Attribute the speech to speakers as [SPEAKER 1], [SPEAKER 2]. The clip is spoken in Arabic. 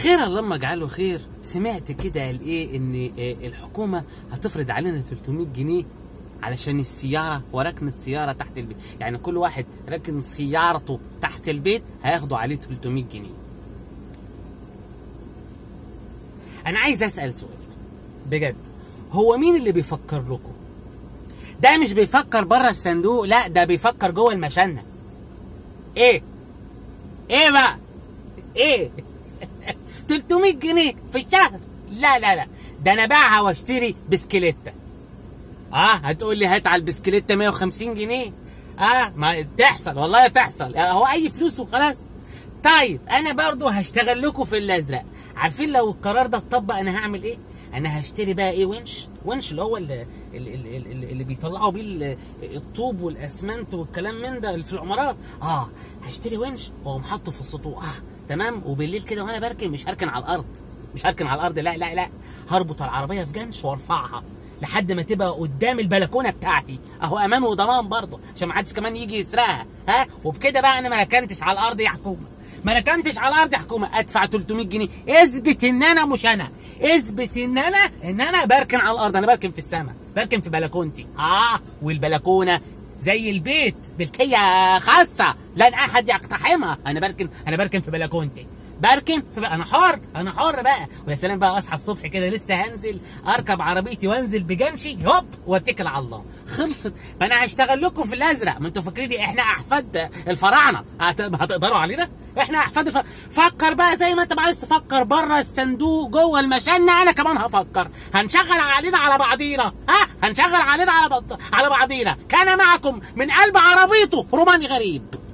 [SPEAKER 1] خير اللهم اجعله خير. سمعت كده قال ايه ان الحكومه هتفرض علينا 300 جنيه علشان السياره وركن السياره تحت البيت، يعني كل واحد ركن سيارته تحت البيت هياخدوا عليه 300 جنيه. انا عايز اسال سؤال بجد، هو مين اللي بيفكر لكم؟ ده مش بيفكر بره الصندوق، لا ده بيفكر جوه المشنه. ايه بقى ايه 300 جنيه في الشهر؟ لا لا لا، ده انا باعها واشتري بسكليته. هتقول لي هات على البسكليته 150 جنيه. ما تحصل والله تحصل، هو اي فلوس وخلاص. طيب انا برضو هشتغل لكم في الازرق. عارفين لو القرار ده اتطبق انا هعمل ايه؟ انا هشتري بقى ايه، ونش اللي هو اللي بيطلعوا بيه الطوب والاسمنت والكلام من ده اللي في العمارات. هشتري ونش واقوم حاطه في السطوح. تمام. وبالليل كده وانا بركن مش هركن على الارض، لا لا لا، هربط العربيه في جنش وارفعها لحد ما تبقى قدام البلكونه بتاعتي، اهو امان وضمان برضه عشان ما حدش كمان يجي يسرقها. وبكده بقى انا ما ركنتش على الارض يا حكومه، ادفع 300 جنيه. اثبت ان انا مش انا، اثبت ان انا بركن على الارض، انا بركن في السماء، بركن في بلكونتي. والبلكونه زي البيت ملكيه خاصه لن احد يقتحمها. انا بركن في بلكونتي، انا حر بقى. ويا سلام بقى اصحى الصبح كده لسه هنزل اركب عربيتي وانزل بجنشي هوب واتكل على الله، خلصت. فانا هشتغل لكم في الازرق. ما انتوا فاكرين احنا احفاد الفراعنه هتقدروا علينا؟ احنا احفاد فكر بقى زي ما انت عايز تفكر بره الصندوق جوه المشنه، انا كمان هفكر. هنشغل علينا على بعضينا، هنشغل علينا على بعضينا. كان معكم من قلب عربيته روماني غريب.